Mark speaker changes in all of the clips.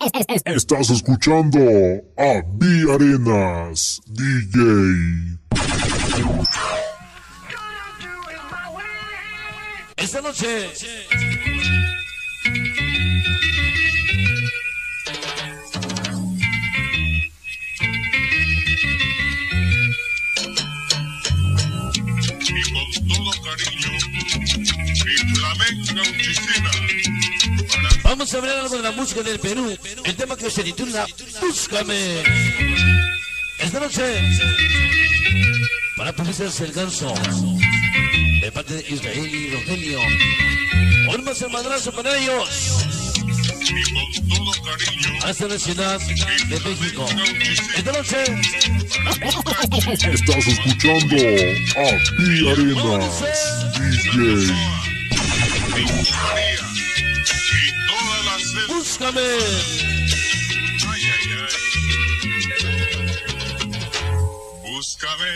Speaker 1: Estás escuchando a B Arenas DJ.
Speaker 2: Esta noche
Speaker 3: y con todo cariño, mi flamenca oficina.
Speaker 2: vamos a hablar algo de la música del Perú. El tema que se titula Búscame. Esta noche para publicarse el ganso de parte de Israel y Rogelio. Hoy más el madrazo para ellos.
Speaker 3: Y con todo cariño,
Speaker 2: Hasta la ciudad de México. Esta noche
Speaker 1: Estás escuchando a B Arenas DJ.
Speaker 3: mi María y toda la selva.
Speaker 2: Búscame.
Speaker 3: Ay, ay, ay. Búscame.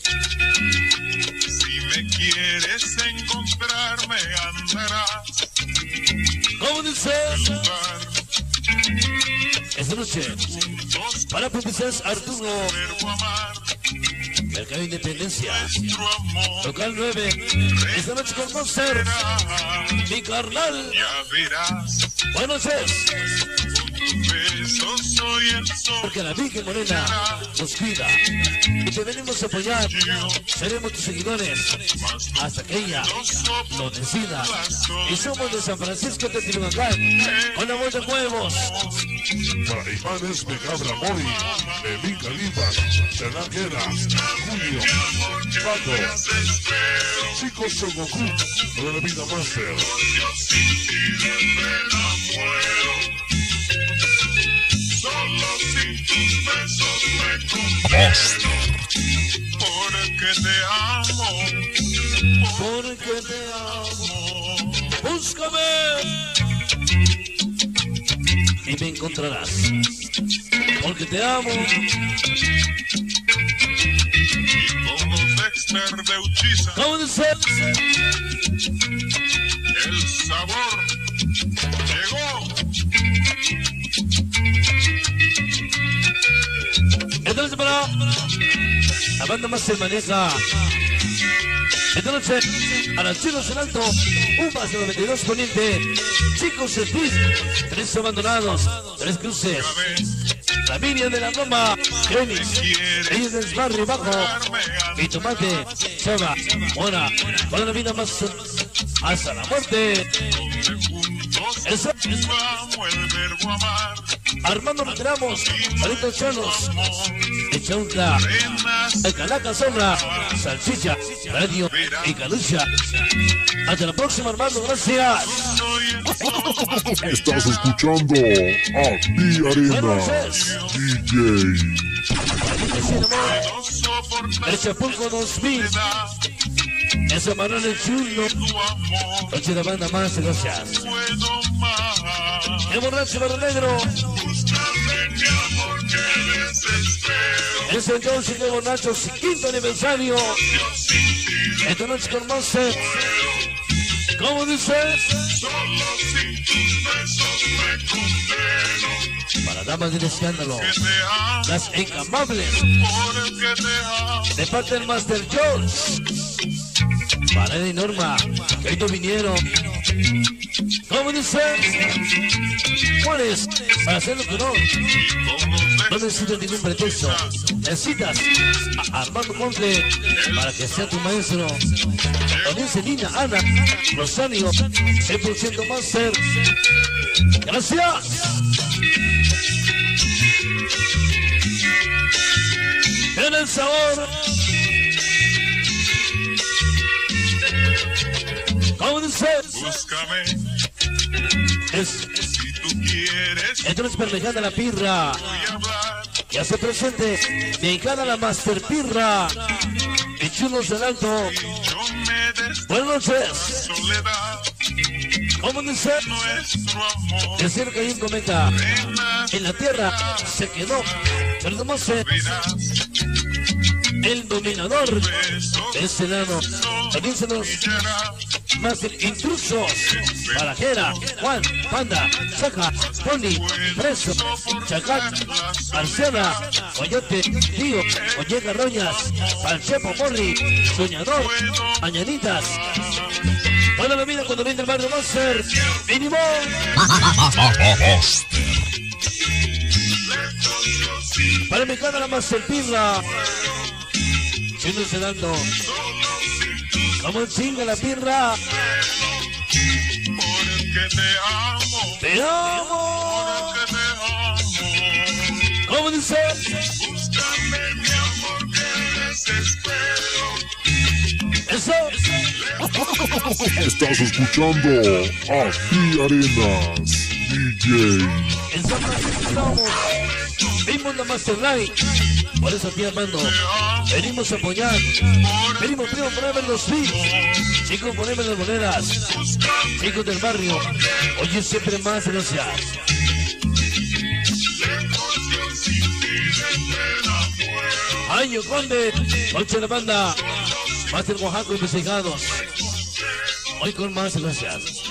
Speaker 3: Si me quieres encontrarme, andarás
Speaker 2: ¿Cómo dice?
Speaker 3: lugar.
Speaker 2: Esta noche
Speaker 3: Dos
Speaker 2: para publicar Arturo
Speaker 3: verbo amar,
Speaker 2: Mercado Independencia,
Speaker 3: nuestro amor.
Speaker 2: local 9. Esta noche con Monster, mi carnal.
Speaker 3: Ya verás,
Speaker 2: Buenas noches.
Speaker 3: tus besos soy el sol.
Speaker 2: Porque la Virgen Morena nos cuida y te venimos a apoyar. Seremos tus seguidores hasta que ella lo decida. Y somos de San Francisco de Tiluacán, con la voz de huevos.
Speaker 1: Para imanes de Cabra Mori, de Mica Lima, Hernán Guerra, Julio, Paco, Chicos Son Goku, de la Vida Master.
Speaker 3: Solo sin tus besos me consuelo, porque te amo,
Speaker 2: Porque te amo. Búscame y me encontrarás. Porque te amo.
Speaker 3: y como Dexter de Uchiza,
Speaker 2: ¿Cómo dice?
Speaker 3: el sabor llegó.
Speaker 2: Entonces para la banda más se maneja. Esta noche a las chicos en alto, un más de 92 poniente, chicos en pis, 3 abandonados, 3 cruces, la Miriam de la Roma, Génis, ellos del barrio bajo, y tomate, chava, mora, con la vida más hasta la muerte. Eso,
Speaker 3: Amo el verbo amar,
Speaker 2: Armando Retiramos, Marito Chanos, de Chautla, el Calaca Sombra, Salchicha, Radio y Calucha. Hasta la próxima, Armando, gracias.
Speaker 3: soy el sol.
Speaker 1: Estás escuchando a B Arenas DJ.
Speaker 3: No soportar
Speaker 2: El Chapulco 2000, ese Manuel el Chulo,
Speaker 3: tu amor,
Speaker 2: noche de banda más, gracias.
Speaker 3: puedo más.
Speaker 2: El borracho Barro Negro,
Speaker 3: Buscarte mi amor que desespero.
Speaker 2: ese entonces de borrachos, quinto aniversario.
Speaker 3: Yo sin ti
Speaker 2: Esta noche con Monster, ¿cómo dices?
Speaker 3: solo sin tus besos me condeno.
Speaker 2: Para damas del escándalo,
Speaker 3: Que te amo,
Speaker 2: las encamables,
Speaker 3: porque te amo.
Speaker 2: de parte del Master George. Para Eda y Norma, que hoy no vinieron. ¿Cómo dice? ¿Cuáles? Para hacerlo con no. No necesitas ningún pretexto. Necesitas a Armando Conte para que sea tu maestro. También Celina, Ana, Rosario, 100% Master. Gracias. En el sabor. ¿Cómo dice?
Speaker 3: Búscame
Speaker 2: Es,
Speaker 3: si tú quieres.
Speaker 2: entonces perlejada la pirra.
Speaker 3: Voy a hablar.
Speaker 2: Ya se presente. Dedicada a la Master Pirra. Y chulos del alto.
Speaker 3: Yo me des
Speaker 2: Buenas noches.
Speaker 3: soledad.
Speaker 2: ¿Cómo dice?
Speaker 3: Nuestro amor.
Speaker 2: Decir que hay un cometa
Speaker 3: Apenas
Speaker 2: en la tierra se quedó. Pero no sé,
Speaker 3: verás.
Speaker 2: el dominador
Speaker 3: Besos
Speaker 2: de ese lado. Avíncenos
Speaker 3: brillará.
Speaker 2: Master Intrusos, Barajera, Juan, Panda, Chaca, Pony, Preso, Chacat, Marciana, Coyote, Tío, Ollega Roñas, Panchepo Morri, Soñador, Mañanitas. Para la vida cuando viene el barrio Master, mínimo. Para mi cara la Master Pirra, yéndose dando. Como chinga la pirra.
Speaker 3: Porque te amo.
Speaker 2: Te amo.
Speaker 3: Porque te amo.
Speaker 2: ¿Cómo dice?
Speaker 3: Búscame mi amor que desespero.
Speaker 2: Eso.
Speaker 1: Estás escuchando a Pi Arenas, DJ.
Speaker 2: En San Francisco estamos. Vimos la Master Light. Por eso, tía Armando, venimos a apoyar. Venimos, primo, ponerme los beats. Chicos, ponerme las monedas. Chicos del barrio, oye, siempre más gracias. Año Conde, Noche de la Banda, Master Oaxaca Investigados. Hoy con más gracias.